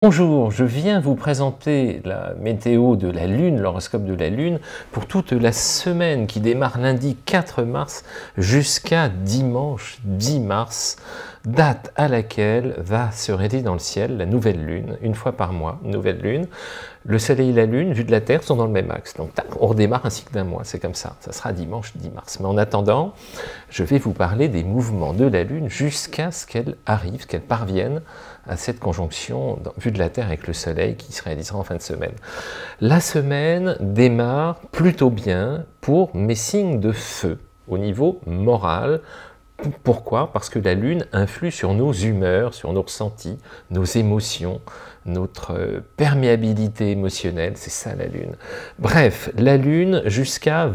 Bonjour, je viens vous présenter la météo de la Lune, l'horoscope de la Lune, pour toute la semaine qui démarre lundi 4 mars jusqu'à dimanche 10 mars, date à laquelle va se révéler dans le ciel la nouvelle Lune, une fois par mois, nouvelle Lune. Le Soleil et la Lune, vus de la Terre, sont dans le même axe. Donc tac, on redémarre un cycle d'un mois, c'est comme ça. Ça sera dimanche 10 mars. Mais en attendant, je vais vous parler des mouvements de la Lune jusqu'à ce qu'elle arrive, qu'elle parvienne à cette conjonction vue de la Terre avec le Soleil qui se réalisera en fin de semaine. La semaine démarre plutôt bien pour mes signes de feu au niveau moral. Pourquoi? Parce que la Lune influe sur nos humeurs, sur nos ressentis, nos émotions, notre perméabilité émotionnelle, c'est ça la Lune. Bref, la Lune jusqu'à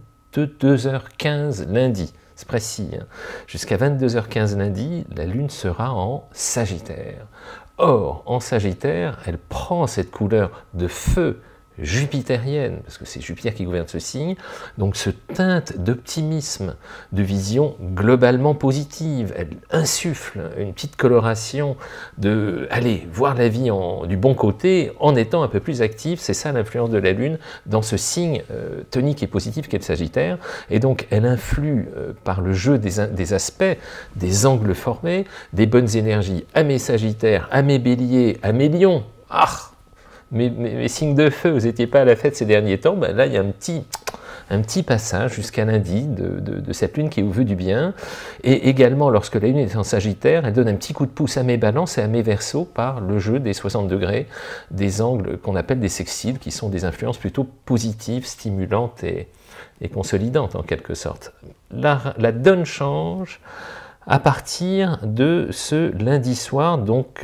22h15 lundi, c'est précis, hein. Jusqu'à 22h15 lundi, la Lune sera en Sagittaire. Or, en Sagittaire, elle prend cette couleur de feu jupitérienne, parce que c'est Jupiter qui gouverne ce signe, donc ce teinte d'optimisme, de vision globalement positive. Elle insuffle une petite coloration de aller voir la vie du bon côté en étant un peu plus active. C'est ça l'influence de la Lune dans ce signe tonique et positif qu'est le Sagittaire. Et donc elle influe par le jeu des aspects, des angles formés, des bonnes énergies à mes Sagittaires, à mes Béliers, à mes Lions. Ah, mes signes de feu, vous n'étiez pas à la fête ces derniers temps, ben là il y a un petit passage jusqu'à lundi de cette lune qui vous veut du bien. Et également, lorsque la lune est en Sagittaire, elle donne un petit coup de pouce à mes balances et à mes Verseaux par le jeu des 60 degrés, des angles qu'on appelle des sextiles, qui sont des influences plutôt positives, stimulantes et consolidantes en quelque sorte. La donne change à partir de ce lundi soir, donc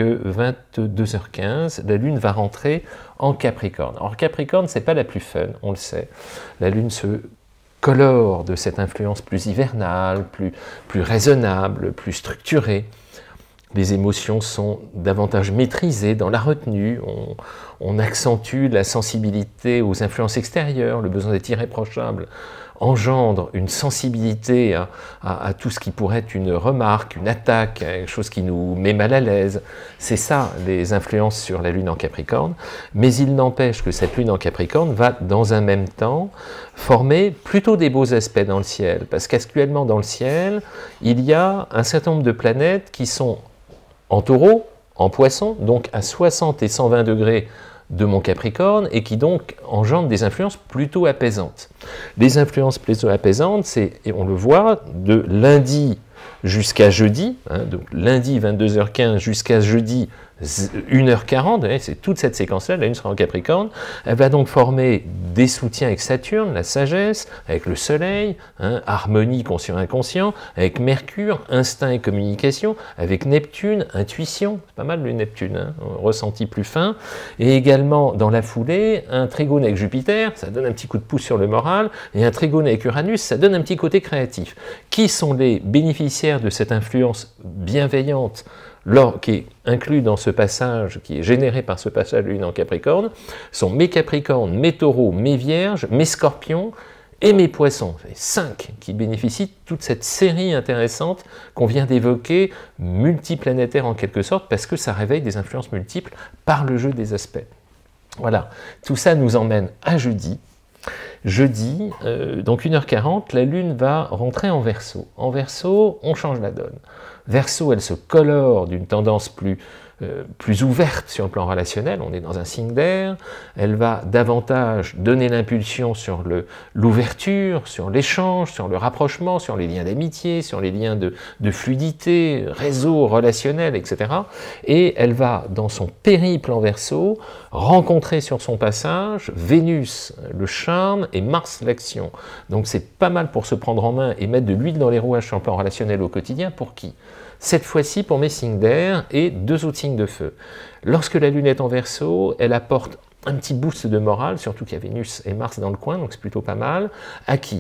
22h15, la Lune va rentrer en Capricorne. Alors Capricorne, c'est pas la plus fun, on le sait. La Lune se colore de cette influence plus hivernale, plus raisonnable, plus structurée. Les émotions sont davantage maîtrisées dans la retenue, on accentue la sensibilité aux influences extérieures, le besoin d'être irréprochable engendre une sensibilité à tout ce qui pourrait être une remarque, une attaque, quelque chose qui nous met mal à l'aise. C'est ça les influences sur la Lune en Capricorne, mais il n'empêche que cette Lune en Capricorne va dans un même temps former plutôt des beaux aspects dans le ciel, parce qu'actuellement dans le ciel, il y a un certain nombre de planètes qui sont en Taureau, en Poisson, donc à 60 et 120 degrés de mon Capricorne, et qui donc engendrent des influences plutôt apaisantes. Les influences plutôt apaisantes, c'est, et on le voit, de lundi jusqu'à jeudi, hein, donc lundi 22h15 jusqu'à jeudi 1h40, c'est toute cette séquence-là, la Lune sera en Capricorne, elle va donc former des soutiens avec Saturne, la sagesse, avec le Soleil, hein, harmonie conscient-inconscient, avec Mercure, instinct et communication, avec Neptune, intuition, c'est pas mal le Neptune, hein, ressenti plus fin, et également dans la foulée, un trigone avec Jupiter, ça donne un petit coup de pouce sur le moral, et un trigone avec Uranus, ça donne un petit côté créatif. Qui sont les bénéficiaires de cette influence bienveillante qui est inclus dans ce passage, qui est généré par ce passage de Lune en Capricorne, sont mes Capricornes, mes Taureaux, mes Vierges, mes Scorpions et mes Poissons. 5 qui bénéficient de toute cette série intéressante qu'on vient d'évoquer, multiplanétaire en quelque sorte, parce que ça réveille des influences multiples par le jeu des aspects. Voilà, tout ça nous emmène à jeudi. Jeudi, donc 1h40, la Lune va rentrer en Verseau. En Verseau, on change la donne. Verseau, elle se colore d'une tendance plus ouverte sur le plan relationnel, on est dans un signe d'air, elle va davantage donner l'impulsion sur l'ouverture, sur l'échange, sur le rapprochement, sur les liens d'amitié, sur les liens de fluidité, réseau relationnel, etc. Et elle va, dans son périple en Verseau, rencontrer sur son passage Vénus, le charme, et Mars, l'action. Donc c'est pas mal pour se prendre en main et mettre de l'huile dans les rouages sur le plan relationnel au quotidien. Pour qui? Cette fois-ci pour mes signes d'air et 2 autres signes de feu. Lorsque la Lune est en Verseau, elle apporte un petit boost de morale, surtout qu'il y a Vénus et Mars dans le coin, donc c'est plutôt pas mal. À qui?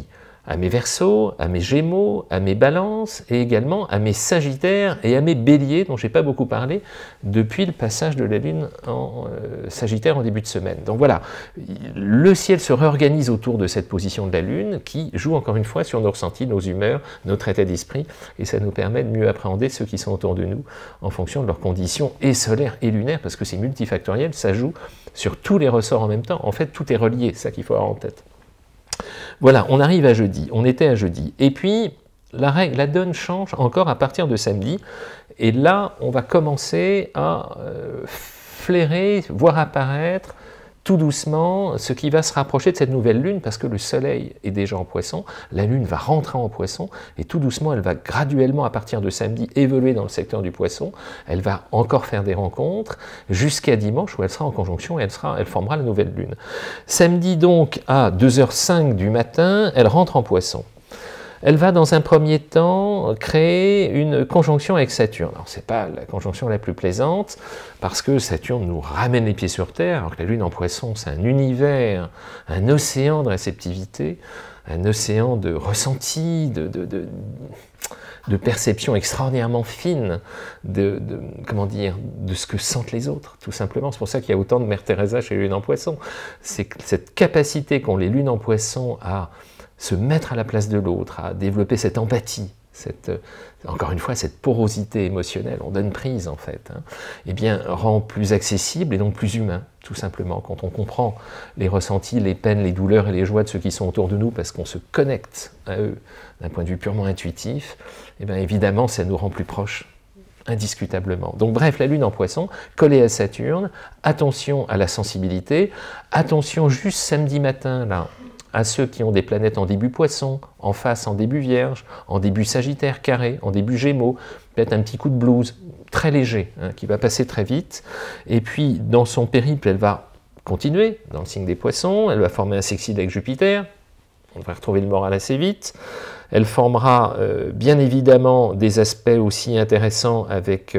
à mes Verseaux, à mes Gémeaux, à mes Balances, et également à mes Sagittaires et à mes Béliers, dont je n'ai pas beaucoup parlé, depuis le passage de la Lune en Sagittaire en début de semaine. Donc voilà, le ciel se réorganise autour de cette position de la Lune, qui joue encore une fois sur nos ressentis, nos humeurs, notre état d'esprit, et ça nous permet de mieux appréhender ceux qui sont autour de nous, en fonction de leurs conditions, et solaires et lunaires, parce que c'est multifactoriel, ça joue sur tous les ressorts en même temps. En fait, tout est relié, c'est ça qu'il faut avoir en tête. Voilà, on arrive à jeudi, on était à jeudi. Et puis, la donne change encore à partir de samedi. Et là, on va commencer à flairer, voir apparaître tout doucement ce qui va se rapprocher de cette nouvelle lune, parce que le soleil est déjà en poisson, la lune va rentrer en poisson, et tout doucement, elle va graduellement, à partir de samedi, évoluer dans le secteur du poisson, elle va encore faire des rencontres, jusqu'à dimanche, où elle sera en conjonction, et elle formera la nouvelle lune. Samedi donc, à 2h05 du matin, elle rentre en poisson. Elle va dans un premier temps créer une conjonction avec Saturne. Alors ce n'est pas la conjonction la plus plaisante, parce que Saturne nous ramène les pieds sur Terre, alors que la Lune en Poisson, c'est un univers, un océan de réceptivité, un océan de ressenti, de perception extraordinairement fine, comment dire, de ce que sentent les autres, tout simplement. C'est pour ça qu'il y a autant de Mère Teresa chez les Lunes en Poisson. C'est cette capacité qu'ont les Lunes en Poisson à se mettre à la place de l'autre, à développer cette empathie, encore une fois, cette porosité émotionnelle, on donne prise en fait, eh bien, rend plus accessible et donc plus humain, tout simplement. Quand on comprend les ressentis, les peines, les douleurs et les joies de ceux qui sont autour de nous, parce qu'on se connecte à eux d'un point de vue purement intuitif, eh bien, évidemment, ça nous rend plus proches, indiscutablement. Donc bref, la Lune en Poisson, collée à Saturne, attention à la sensibilité, attention juste samedi matin, là, à ceux qui ont des planètes en début Poisson, en face en début Vierge, en début Sagittaire carré, en début Gémeaux, peut-être un petit coup de blues, très léger, qui va passer très vite, et puis dans son périple, elle va continuer dans le signe des Poissons, elle va former un sextile avec Jupiter, on devrait retrouver le moral assez vite, elle formera bien évidemment des aspects aussi intéressants avec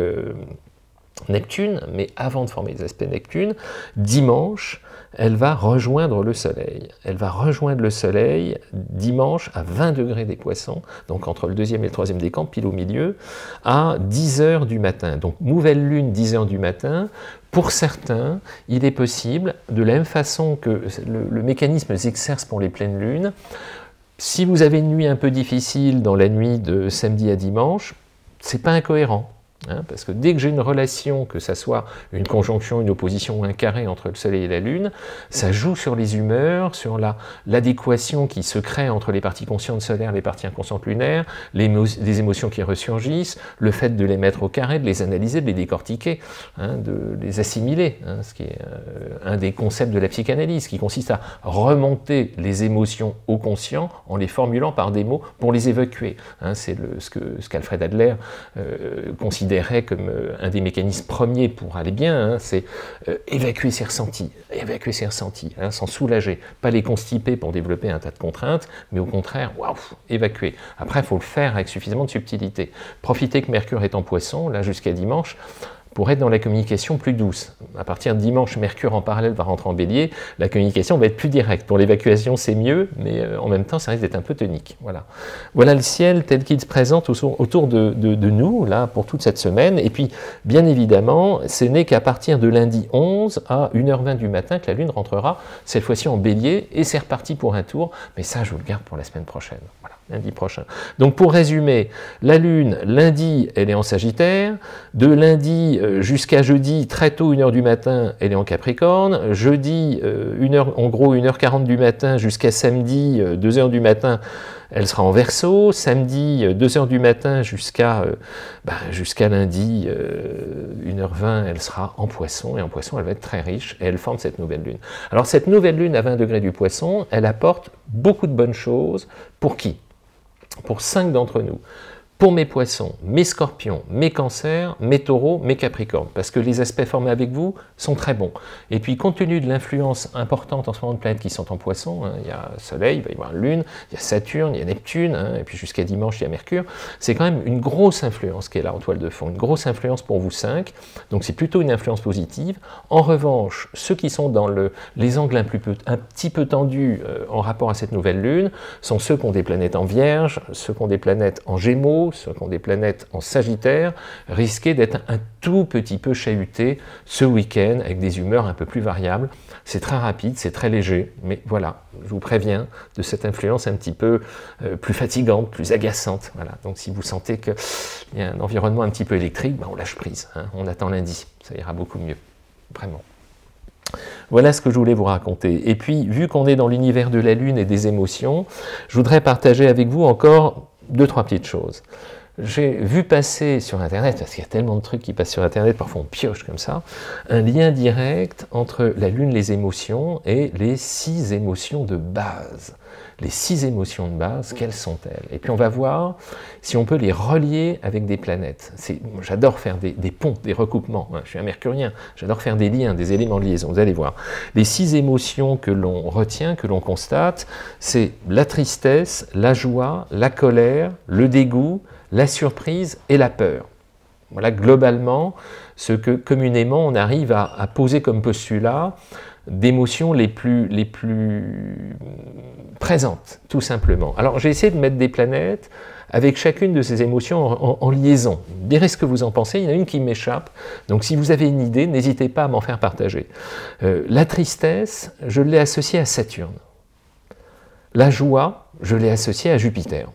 Neptune, mais avant de former les aspects Neptune, dimanche, elle va rejoindre le Soleil. Elle va rejoindre le Soleil dimanche à 20 degrés des Poissons, donc entre le deuxième et le troisième décan, pile au milieu, à 10h du matin. Donc nouvelle lune, 10h du matin. Pour certains, il est possible, de la même façon que le mécanisme s'exerce pour les pleines lunes, si vous avez une nuit un peu difficile dans la nuit de samedi à dimanche, c'est pas incohérent. Parce que dès que j'ai une relation, que ça soit une conjonction, une opposition ou un carré entre le Soleil et la Lune, ça joue sur les humeurs, sur l'adéquation qui se crée entre les parties conscientes solaires et les parties inconscientes lunaires, les émotions qui ressurgissent, le fait de les mettre au carré, de les analyser, de les décortiquer, de les assimiler, ce qui est un des concepts de la psychanalyse, qui consiste à remonter les émotions au conscient en les formulant par des mots pour les évacuer. C'est ce qu'Alfred Adler considérait comme un des mécanismes premiers pour aller bien, c'est évacuer ses ressentis, s'en soulager, pas les constiper pour développer un tas de contraintes, mais au contraire, waouh, évacuer. Après, il faut le faire avec suffisamment de subtilité. Profitez que Mercure est en Poisson, là jusqu'à dimanche, pour être dans la communication plus douce. À partir de dimanche, Mercure en parallèle va rentrer en Bélier, la communication va être plus directe. Pour l'évacuation, c'est mieux, mais en même temps, ça risque d'être un peu tonique. Voilà le ciel tel qu'il se présente autour de nous, là, pour toute cette semaine. Et puis, bien évidemment, ce n'est qu'à partir de lundi 11 à 1h20 du matin que la Lune rentrera, cette fois-ci en Bélier, et c'est reparti pour un tour. Mais ça, je vous le garde pour la semaine prochaine. Voilà, lundi prochain. Donc, pour résumer, la Lune, lundi, elle est en Sagittaire. De lundi jusqu'à jeudi, très tôt, 1h du matin, elle est en Capricorne. Jeudi, en gros 1h40 du matin jusqu'à samedi, 2h du matin, elle sera en Verseau. Samedi, 2h du matin jusqu'à lundi, 1h20, elle sera en Poisson. Et en Poisson, elle va être très riche et elle forme cette nouvelle lune. Alors cette nouvelle lune à 20 degrés du Poisson, elle apporte beaucoup de bonnes choses. Pour qui ? Pour 5 d'entre nous. pour mes poissons, mes scorpions, mes cancers, mes taureaux, mes capricornes, parce que les aspects formés avec vous sont très bons. Et puis, compte tenu de l'influence importante en ce moment de planètes qui sont en poisson, hein, il y a Soleil, il va y avoir Lune, il y a Saturne, il y a Neptune, hein, et puis jusqu'à dimanche, il y a Mercure, c'est quand même une grosse influence qui est là en toile de fond, une grosse influence pour vous 5, donc c'est plutôt une influence positive. En revanche, ceux qui sont dans les angles un petit peu tendus en rapport à cette nouvelle Lune, sont ceux qui ont des planètes en Vierge, ceux qui ont des planètes en Gémeaux, ceux qui ont des planètes en Sagittaire, risquaient d'être un tout petit peu chahutés ce week-end avec des humeurs un peu plus variables. C'est très rapide, c'est très léger, mais voilà, je vous préviens de cette influence un petit peu plus fatigante, plus agaçante. Voilà. Donc si vous sentez qu'il y a un environnement un petit peu électrique, ben on lâche prise, hein. On attend lundi, ça ira beaucoup mieux, vraiment. Voilà ce que je voulais vous raconter. Et puis, vu qu'on est dans l'univers de la Lune et des émotions, je voudrais partager avec vous encore 2-3 petites choses. J'ai vu passer sur Internet, parce qu'il y a tellement de trucs qui passent sur Internet, parfois on pioche comme ça, un lien direct entre la Lune, les émotions, et les 6 émotions de base. Les 6 émotions de base, quelles sont-elles? Et puis on va voir si on peut les relier avec des planètes. J'adore faire des ponts, des recoupements. Je suis un mercurien, j'adore faire des liens, des éléments de liaison. Vous allez voir. Les 6 émotions que l'on retient, que l'on constate, c'est la tristesse, la joie, la colère, le dégoût, la surprise et la peur. Voilà globalement ce que communément on arrive à poser comme postulat d'émotions les plus présentes, tout simplement. Alors j'ai essayé de mettre des planètes avec chacune de ces émotions en liaison. Vous direz ce que vous en pensez, il y en a une qui m'échappe, donc si vous avez une idée, n'hésitez pas à m'en faire partager. La tristesse, je l'ai associée à Saturne. La joie, je l'ai associée à Jupiter.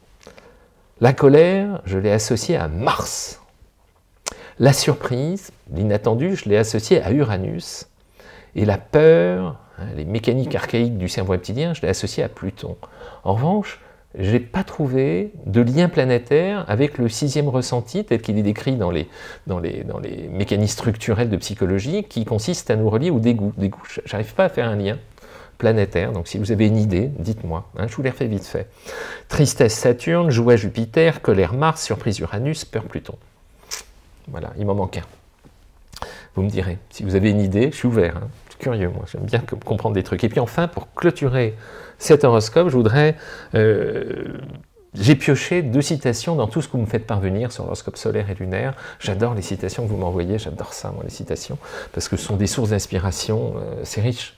La colère, je l'ai associée à Mars. La surprise, l'inattendu, je l'ai associée à Uranus. Et la peur, hein, les mécaniques archaïques du cerveau reptilien, je l'ai associée à Pluton. En revanche, je n'ai pas trouvé de lien planétaire avec le 6e ressenti, tel qu'il est décrit dans les mécanismes structurels de psychologie, qui consiste à nous relier au dégoût. Je n'arrive pas à faire un lien planétaire, donc si vous avez une idée, dites-moi, hein, je vous les refais vite fait. Tristesse Saturne, joie Jupiter, colère Mars, surprise Uranus, peur Pluton. Voilà, il m'en manque un. Vous me direz, si vous avez une idée, je suis ouvert, hein, je suis curieux, moi, j'aime bien comprendre des trucs. Et puis enfin, pour clôturer cet horoscope, je voudrais... j'ai pioché 2 citations dans tout ce que vous me faites parvenir sur l'horoscope solaire et lunaire. J'adore les citations que vous m'envoyez, j'adore ça, moi, les citations, parce que ce sont des sources d'inspiration, c'est riche.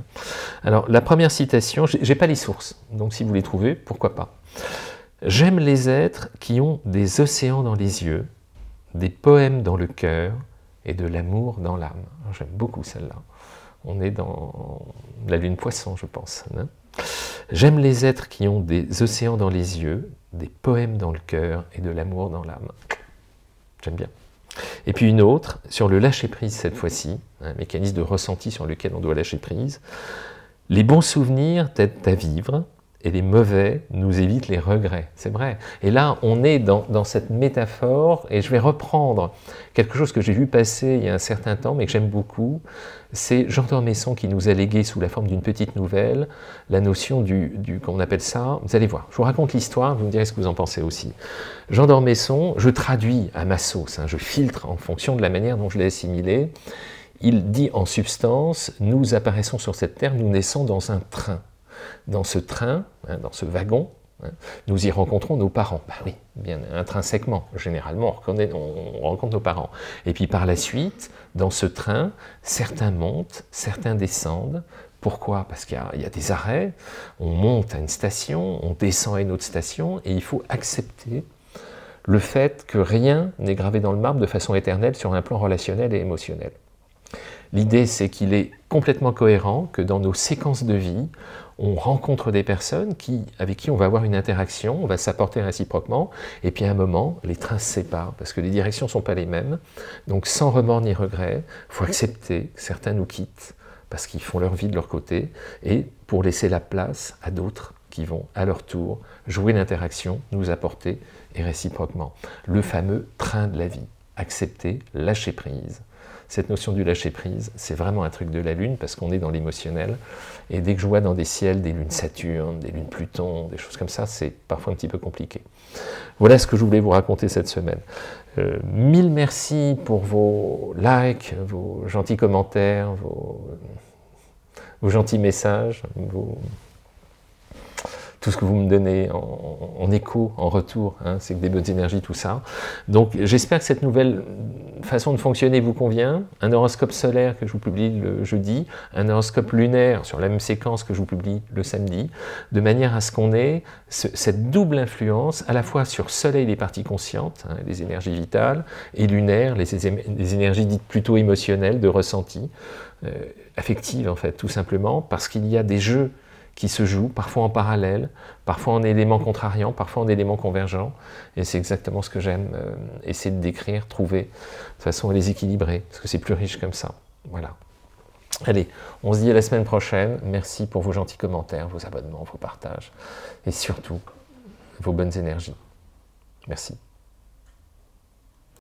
Alors, la première citation, je n'ai pas les sources, donc si vous les trouvez, pourquoi pas. J'aime les êtres qui ont des océans dans les yeux, des poèmes dans le cœur et de l'amour dans l'âme. J'aime beaucoup celle-là. On est dans la lune poisson, je pense. Hein. J'aime les êtres qui ont des océans dans les yeux, des poèmes dans le cœur et de l'amour dans l'âme. J'aime bien. Et puis une autre, sur le lâcher-prise cette fois-ci, un mécanisme de ressenti sur lequel on doit lâcher prise. Les bons souvenirs t'aident à vivre, et les mauvais nous évitent les regrets. C'est vrai. Et là, on est dans cette métaphore, et je vais reprendre quelque chose que j'ai vu passer il y a un certain temps, mais que j'aime beaucoup. C'est Jean d'Ormesson qui nous a légué sous la forme d'une petite nouvelle la notion comment on appelle ça, vous allez voir, je vous raconte l'histoire, vous me direz ce que vous en pensez aussi. Jean d'Ormesson, je traduis à ma sauce, hein, je filtre en fonction de la manière dont je l'ai assimilé. Il dit en substance, nous apparaissons sur cette terre, nous naissons dans un train. Dans ce train, hein, dans ce wagon, hein, nous y rencontrons nos parents. Ben oui, bien intrinsèquement, généralement, on rencontre nos parents. Et puis par la suite, dans ce train, certains montent, certains descendent. Pourquoi? Parce qu'il y a des arrêts, on monte à une station, on descend à une autre station, et il faut accepter le fait que rien n'est gravé dans le marbre de façon éternelle sur un plan relationnel et émotionnel. L'idée, c'est qu'il est complètement cohérent que dans nos séquences de vie, on rencontre des personnes avec qui on va avoir une interaction, on va s'apporter réciproquement, et puis à un moment, les trains se séparent, parce que les directions ne sont pas les mêmes. Donc sans remords ni regrets, il faut accepter que certains nous quittent, parce qu'ils font leur vie de leur côté, et pour laisser la place à d'autres qui vont, à leur tour, jouer l'interaction, nous apporter, et réciproquement. Le fameux train de la vie. Accepter, lâcher prise. cette notion du lâcher-prise, c'est vraiment un truc de la Lune, parce qu'on est dans l'émotionnel, et dès que je vois dans des ciels des lunes Saturne, des lunes Pluton, des choses comme ça, c'est parfois un petit peu compliqué. Voilà ce que je voulais vous raconter cette semaine. Mille merci pour vos likes, vos gentils commentaires, vos gentils messages, tout ce que vous me donnez en écho, en retour, hein, c'est que des bonnes énergies, tout ça. Donc j'espère que cette nouvelle façon de fonctionner vous convient. Un horoscope solaire que je vous publie le jeudi, un horoscope lunaire sur la même séquence que je vous publie le samedi, de manière à ce qu'on ait cette double influence, à la fois sur Soleil, les parties conscientes, hein, les énergies vitales, et lunaire, les énergies dites plutôt émotionnelles, de ressenti, affectives en fait, tout simplement, parce qu'il y a des jeux qui se jouent, parfois en parallèle, parfois en éléments contrariants, parfois en éléments convergents, et c'est exactement ce que j'aime essayer de décrire, trouver, de façon à les équilibrer, parce que c'est plus riche comme ça. Voilà. Allez, on se dit à la semaine prochaine, merci pour vos gentils commentaires, vos abonnements, vos partages, et surtout, vos bonnes énergies. Merci.